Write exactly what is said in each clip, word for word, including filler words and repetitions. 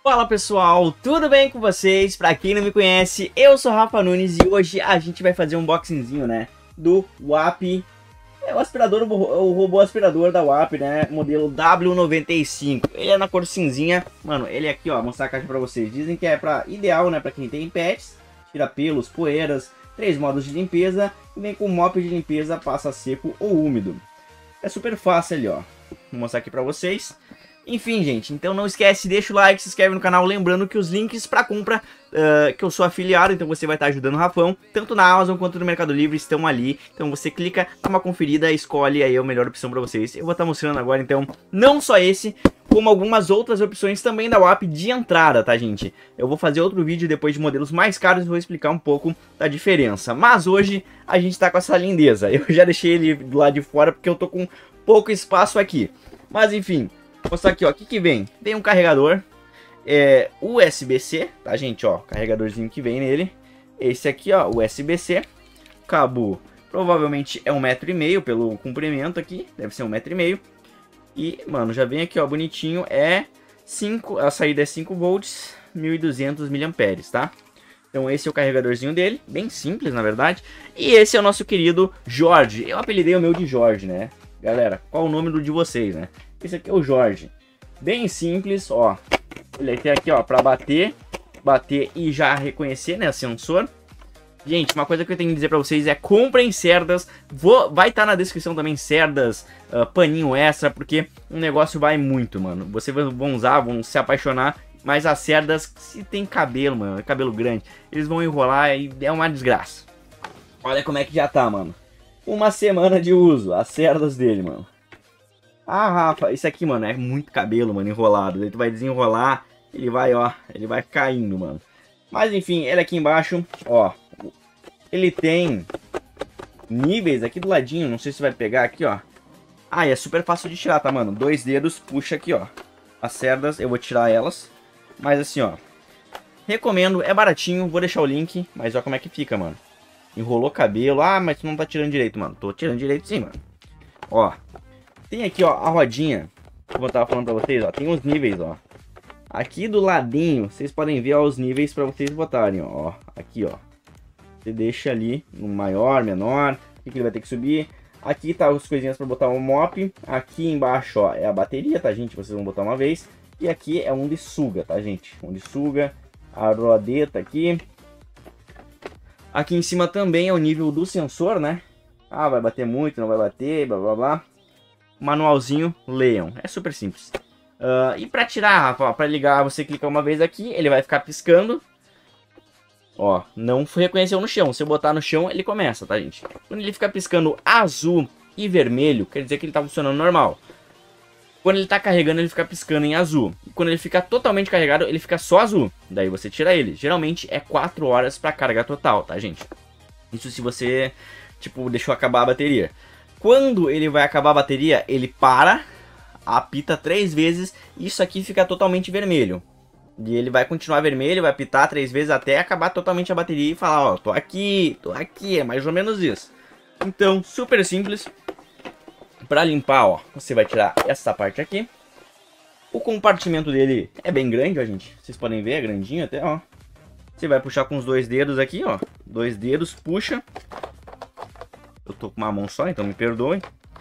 Fala pessoal, tudo bem com vocês? Pra quem não me conhece, eu sou Rafa Nunes e hoje a gente vai fazer um unboxingzinho, né, do Wap, é o aspirador, o robô aspirador da Wap, né, modelo W noventa e cinco. Ele é na cor cinzinha, mano, ele aqui, ó, vou mostrar a caixa pra vocês. Dizem que é pra, ideal, né, pra quem tem pets, tira pelos, poeiras, três modos de limpeza e vem com mop de limpeza, passa seco ou úmido. É super fácil ali, ó, vou mostrar aqui pra vocês. Enfim, gente, então não esquece, deixa o like, se inscreve no canal, lembrando que os links para compra, uh, que eu sou afiliado, então você vai estar ajudando o Rafão, tanto na Amazon quanto no Mercado Livre estão ali, então você clica, dá uma conferida, escolhe aí a melhor opção para vocês. Eu vou estar mostrando agora, então, não só esse, como algumas outras opções também da Wap de entrada, tá, gente? Eu vou fazer outro vídeo depois de modelos mais caros e vou explicar um pouco da diferença, mas hoje a gente tá com essa lindeza. Eu já deixei ele do lado de fora porque eu tô com pouco espaço aqui, mas enfim... Vou mostrar aqui, ó, o que que vem? Vem um carregador é, U S B C, tá, gente, ó, carregadorzinho que vem nele. Esse aqui, ó, U S B C. Cabo provavelmente é um metro e meio pelo comprimento aqui, deve ser um metro e meio. E, mano, já vem aqui, ó, bonitinho, é cinco, a saída é cinco volts, mil e duzentos miliamperes, tá? Então esse é o carregadorzinho dele, bem simples, na verdade. E esse é o nosso querido Jorge. Eu apelidei o meu de Jorge, né? Galera, qual o nome do de vocês, né? Esse aqui é o Jorge, bem simples, ó. Ele tem aqui, ó, para bater, bater e já reconhecer, né, sensor. Gente, uma coisa que eu tenho que dizer para vocês é comprem cerdas. Vou, vai estar tá na descrição também cerdas, uh, paninho extra, porque o negócio vai muito, mano. Vocês vão usar, vão se apaixonar, mas as cerdas, se tem cabelo, mano, cabelo grande, eles vão enrolar e é uma desgraça. Olha como é que já tá, mano. Uma semana de uso, as cerdas dele, mano. Ah, Rafa, isso aqui, mano, é muito cabelo, mano, enrolado. Ele vai desenrolar, ele vai, ó, ele vai caindo, mano. Mas, enfim, ele aqui embaixo, ó, ele tem níveis aqui do ladinho, não sei se vai pegar aqui, ó. Ah, e é super fácil de tirar, tá, mano? Dois dedos, puxa aqui, ó. As cerdas, eu vou tirar elas. Mas, assim, ó, recomendo, é baratinho, vou deixar o link, mas ó como é que fica, mano. Enrolou cabelo, ah, mas tu não tá tirando direito, mano. Tô tirando direito sim, mano. Ó. Tem aqui, ó, a rodinha, como eu tava falando pra vocês, ó, tem os níveis, ó. Aqui do ladinho, vocês podem ver, ó, os níveis pra vocês botarem, ó. Aqui, ó. Você deixa ali, no maior, menor, o que ele vai ter que subir. Aqui tá as coisinhas pra botar um mop. Aqui embaixo, ó, é a bateria, tá, gente? Vocês vão botar uma vez. E aqui é onde suga, tá, gente? Onde suga, a rodeta aqui. Aqui em cima também é o nível do sensor, né? Ah, vai bater muito, não vai bater, blá, blá, blá. Manualzinho, leiam, é super simples. Uh, e para tirar, para ligar, você clica uma vez aqui, ele vai ficar piscando. Ó, não reconheceu no chão, se eu botar no chão ele começa, tá, gente? Quando ele fica piscando azul e vermelho, quer dizer que ele tá funcionando normal. Quando ele tá carregando, ele fica piscando em azul. E quando ele fica totalmente carregado, ele fica só azul. Daí você tira ele. Geralmente é quatro horas para carga total, tá, gente? Isso se você, tipo, deixou acabar a bateria. Quando ele vai acabar a bateria, ele para, apita três vezes, e isso aqui fica totalmente vermelho. E ele vai continuar vermelho, vai apitar três vezes até acabar totalmente a bateria e falar, ó, tô aqui, tô aqui, é mais ou menos isso. Então, super simples. Para limpar, ó, você vai tirar essa parte aqui. O compartimento dele é bem grande, ó, gente. Vocês podem ver, é grandinho até, ó. Você vai puxar com os dois dedos aqui, ó. Dois dedos, puxa. Eu tô com uma mão só, então me perdoem.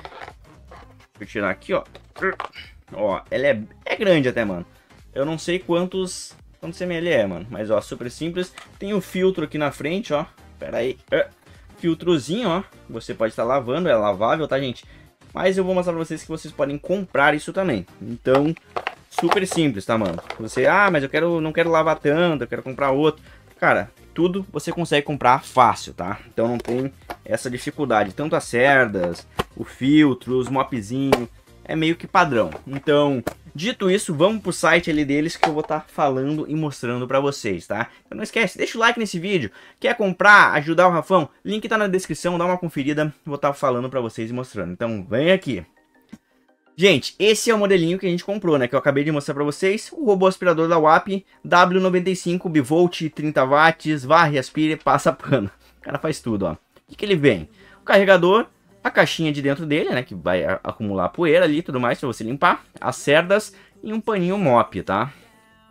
Vou tirar aqui, ó. Ó, ela é, é grande até, mano. Eu não sei quantos, quantos ml é, mano. Mas, ó, super simples. Tem o filtro aqui na frente, ó. Pera aí. Filtrozinho, ó. Você pode estar lavando, é lavável, tá, gente? Mas eu vou mostrar pra vocês que vocês podem comprar isso também. Então, super simples, tá, mano? Você, ah, mas eu quero, não quero lavar tanto, eu quero comprar outro. Cara, tudo você consegue comprar fácil, tá? Então não tem essa dificuldade. Tanto as cerdas, o filtro, os mopzinhos, é meio que padrão. Então, dito isso, vamos pro site ali deles que eu vou estar tá falando e mostrando pra vocês, tá? Então não esquece, deixa o like nesse vídeo. Quer comprar, ajudar o Rafão? Link tá na descrição, dá uma conferida. Vou estar tá falando pra vocês e mostrando. Então vem aqui. Gente, esse é o modelinho que a gente comprou, né? Que eu acabei de mostrar pra vocês. O robô aspirador da Wap, W noventa e cinco, bivolt, trinta watts, varre, aspira, passa pano. O cara faz tudo, ó. O que, que ele vem? O carregador, a caixinha de dentro dele, né? Que vai acumular poeira ali e tudo mais pra você limpar. As cerdas e um paninho mop, tá?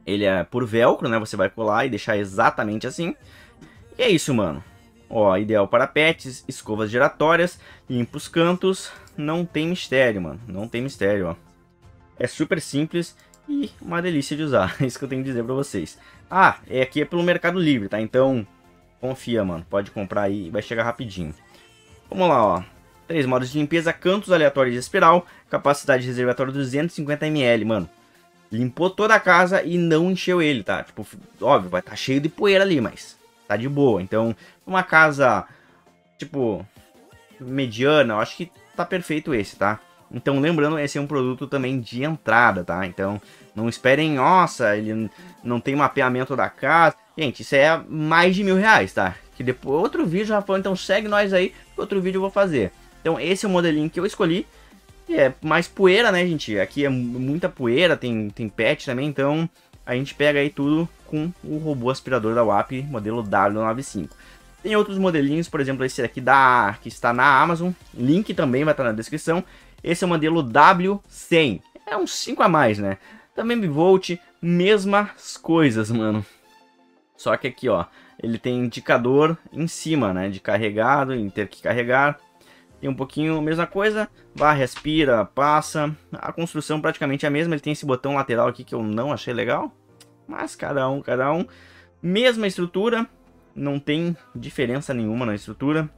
Ele é por velcro, né? Você vai colar e deixar exatamente assim. E é isso, mano. Ó, ideal para pets, escovas giratórias, limpa os cantos. Não tem mistério, mano. Não tem mistério, ó. É super simples e uma delícia de usar. É isso que eu tenho que dizer pra vocês. Ah, é aqui é pelo Mercado Livre, tá? Então, confia, mano. Pode comprar aí e vai chegar rapidinho. Vamos lá, ó. Três modos de limpeza, cantos aleatórios de espiral, capacidade de reservatório duzentos e cinquenta mililitros, mano. Limpou toda a casa e não encheu ele, tá? Tipo, óbvio, vai estar tá cheio de poeira ali, mas tá de boa. Então, uma casa, tipo, mediana, eu acho que tá perfeito esse, tá? Então, lembrando, esse é um produto também de entrada, tá? Então, não esperem, nossa, ele não tem mapeamento da casa. Gente, isso é mais de mil reais, tá? Que depois, outro vídeo, Rafael, então segue nós aí, que outro vídeo eu vou fazer. Então, esse é o modelinho que eu escolhi. E é mais poeira, né, gente? Aqui é muita poeira, tem, tem pet também, então a gente pega aí tudo com o robô aspirador da W A P, modelo W noventa e cinco. Tem outros modelinhos, por exemplo, esse aqui da, que está na Amazon, link também vai estar na descrição. Esse é o modelo W cem, é uns cinco a mais, né? Também bivolt, mesmas coisas, mano. Só que aqui, ó, ele tem indicador em cima, né, de carregado, em ter que carregar. Tem um pouquinho, mesma coisa, varre, aspira, passa. A construção praticamente é a mesma, ele tem esse botão lateral aqui que eu não achei legal. Mas cada um, cada um. Mesma estrutura, não tem diferença nenhuma na estrutura.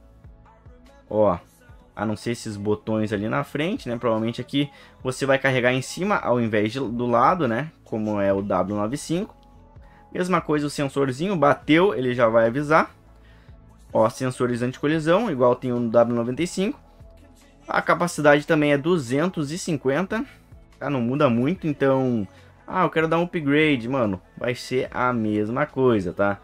Ó, a não ser esses botões ali na frente, né? Provavelmente aqui você vai carregar em cima ao invés de, do lado, né? Como é o W noventa e cinco. Mesma coisa o sensorzinho, bateu, ele já vai avisar. Ó, sensores anti-colisão, igual tem o W noventa e cinco. A capacidade também é duzentos e cinquenta. Tá? Não muda muito, então... Ah, eu quero dar um upgrade, mano. Vai ser a mesma coisa, tá?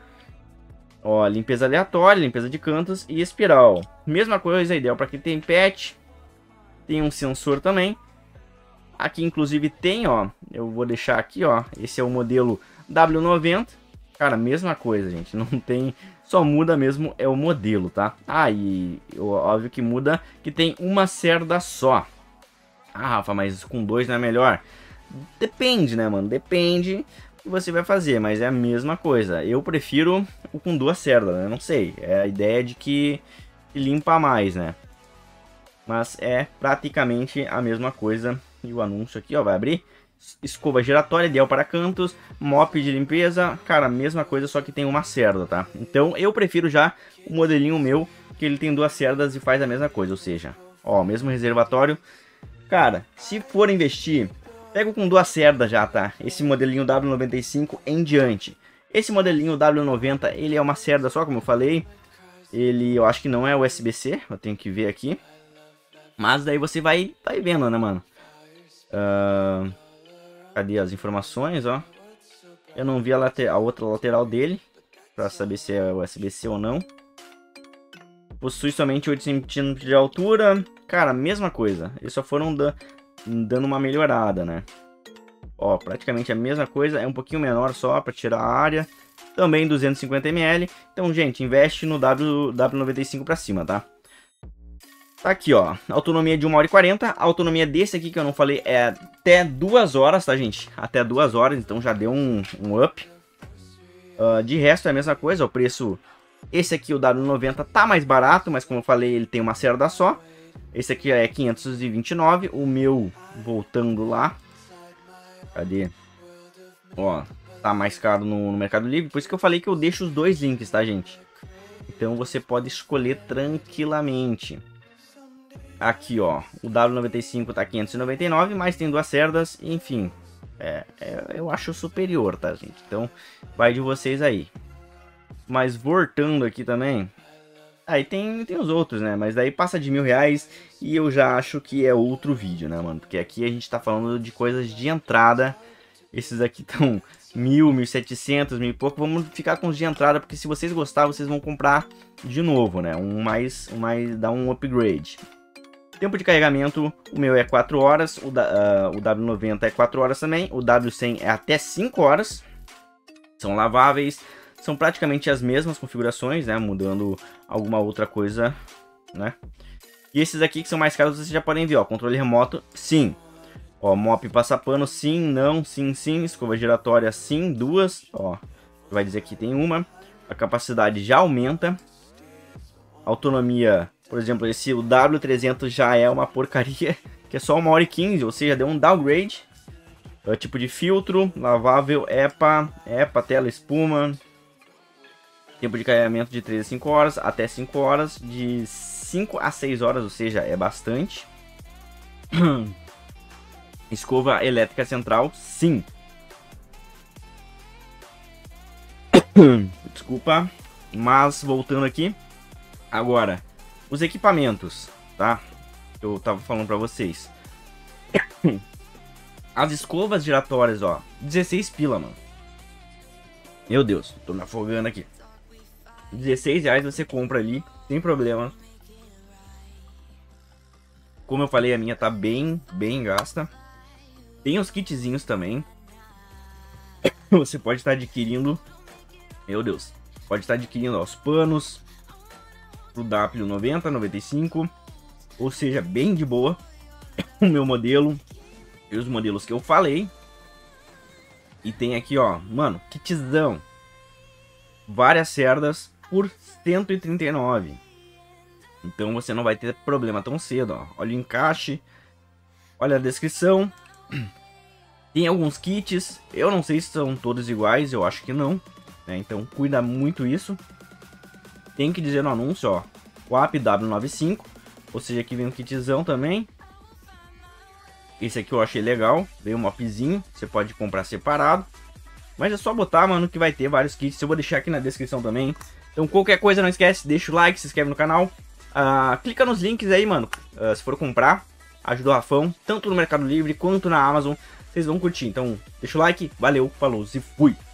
Ó, limpeza aleatória, limpeza de cantos e espiral. Mesma coisa, ideal para quem tem pet. Tem um sensor também. Aqui, inclusive, tem, ó. Eu vou deixar aqui, ó. Esse é o modelo W noventa. Cara, mesma coisa, gente. Não tem... Só muda mesmo é o modelo, tá? Ah, e óbvio que muda que tem uma cerda só. Ah, Rafa, mas com dois não é melhor? Depende, né, mano? Depende do que você vai fazer, mas é a mesma coisa. Eu prefiro o com duas cerdas, né? Não sei. É a ideia de que limpa mais, né? Mas é praticamente a mesma coisa. E o anúncio aqui, ó, vai abrir. Escova giratória, ideal para cantos, mop de limpeza, cara, mesma coisa, só que tem uma cerda, tá? Então eu prefiro já o modelinho meu, que ele tem duas cerdas e faz a mesma coisa, ou seja, ó, mesmo reservatório. Cara, se for investir, pego com duas cerdas já, tá? Esse modelinho W noventa e cinco em diante. Esse modelinho W noventa, ele é uma cerda só, como eu falei. Ele, eu acho que não é U S B C, eu tenho que ver aqui. Mas daí você vai, vai vendo, né, mano? Ahn... Uh... Cadê as informações, ó? Eu não vi a, later... a outra lateral dele, para saber se é U S B C ou não. Possui somente oito centímetros de altura. Cara, mesma coisa. Eles só foram da... dando uma melhorada, né? Ó, praticamente a mesma coisa. É um pouquinho menor só para tirar a área. Também duzentos e cinquenta mililitros. Então, gente, investe no W noventa e cinco para cima, tá? Tá aqui, ó, autonomia de uma hora e quarenta, a autonomia desse aqui que eu não falei é até duas horas, tá, gente? Até duas horas, então já deu um, um up. Uh, de resto é a mesma coisa, o preço, esse aqui, o W noventa, tá mais barato, mas como eu falei, ele tem uma cerda só. Esse aqui é quinhentos e vinte e nove, o meu, voltando lá, cadê? Ó, tá mais caro no, no Mercado Livre, por isso que eu falei que eu deixo os dois links, tá, gente? Então você pode escolher tranquilamente. Aqui, ó, o W noventa e cinco tá quinhentos e noventa e nove, mas tem duas cerdas, enfim, é, é, eu acho superior, tá, gente? Então, vai de vocês aí. Mas voltando aqui também, aí tem, tem os outros, né? Mas daí passa de mil reais e eu já acho que é outro vídeo, né, mano? Porque aqui a gente tá falando de coisas de entrada. Esses aqui estão mil, mil e setecentos, mil e pouco. Vamos ficar com os de entrada, porque se vocês gostarem, vocês vão comprar de novo, né? Um mais, um mais, dá um upgrade. Tempo de carregamento, o meu é quatro horas, o, da, uh, o W noventa é quatro horas também, o W cem é até cinco horas. São laváveis, são praticamente as mesmas configurações, né? Mudando alguma outra coisa, né? E esses aqui que são mais caros, vocês já podem ver, ó, controle remoto, sim. Ó, mop passapano, sim, não, sim, sim. Escova giratória, sim, duas. Ó, vai dizer que tem uma. A capacidade já aumenta. Autonomia, por exemplo, esse o W trezentos já é uma porcaria, que é só uma hora e quinze, ou seja, deu um downgrade. É, tipo de filtro, lavável, E P A, E P A, tela, espuma. Tempo de carregamento de três a cinco horas, até cinco horas, de cinco a seis horas, ou seja, é bastante. Escova elétrica central, sim. Desculpa, mas voltando aqui. Agora, os equipamentos, tá? Eu tava falando pra vocês. As escovas giratórias, ó, dezesseis pila, mano. Meu Deus, tô me afogando aqui. dezesseis reais você compra ali, sem problema. Como eu falei, a minha tá bem, bem gasta. Tem os kitzinhos também. Você pode estar adquirindo. Meu Deus. Pode estar adquirindo ó, os panos. Pro W noventa, noventa e cinco. Ou seja, bem de boa. O meu modelo. E os modelos que eu falei. E tem aqui, ó. Mano, kitzão. Várias cerdas por cento e trinta e nove. Então você não vai ter problema tão cedo, ó. Olha o encaixe. Olha a descrição. Tem alguns kits. Eu não sei se são todos iguais. Eu acho que não. Né? Então cuida muito isso. Tem que dizer no anúncio, ó. W A P W noventa e cinco. Ou seja, aqui vem um kitzão também. Esse aqui eu achei legal. Veio um mopzinho. Você pode comprar separado. Mas é só botar, mano, que vai ter vários kits. Eu vou deixar aqui na descrição também. Então qualquer coisa não esquece. Deixa o like, se inscreve no canal. Uh, clica nos links aí, mano. Uh, se for comprar. Ajuda o Rafão. Tanto no Mercado Livre quanto na Amazon. Vocês vão curtir. Então deixa o like. Valeu, falou e fui.